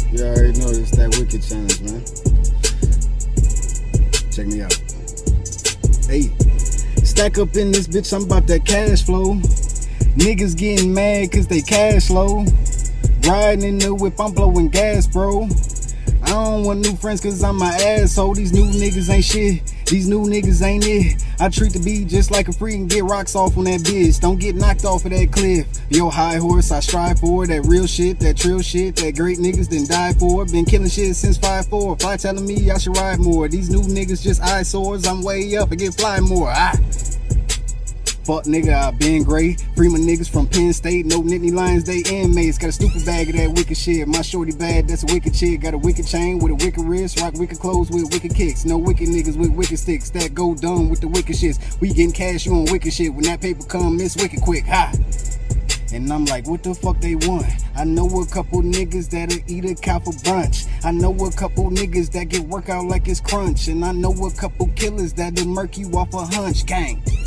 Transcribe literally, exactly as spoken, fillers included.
You already know it's that wicked challenge, man. Check me out. Hey, stack up in this bitch, I'm about that cash flow. Niggas getting mad cause they cash low. Riding in the whip, I'm blowing gas, bro. I don't want new friends cause I'm my asshole. These new niggas ain't shit. These new niggas ain't it. I treat the beat just like a freak and get rocks off on that bitch. Don't get knocked off of that cliff. Yo, high horse, I strive for that real shit, that trill shit, that great niggas done die for. Been killing shit since five four. Fly telling me I should ride more. These new niggas just eyesores. I'm way up, I get fly more. Ah. Fuck nigga, I been great. Free my niggas from Penn State. No Nittany Lions, they inmates. Got a stupid bag of that wicked shit. My shorty bad, that's a wicked chick. Got a wicked chain with a wicked wrist. Rock wicked clothes with wicked kicks. No wicked niggas with wicked sticks. That go dumb with the wicked shits. We getting cash, you on wicked shit. When that paper come, it's wicked quick. Ha! And I'm like, what the fuck they want? I know a couple niggas that'll eat a cow for brunch. I know a couple niggas that get work out like it's crunch. And I know a couple killers that'll murk you off a hunch. Gang.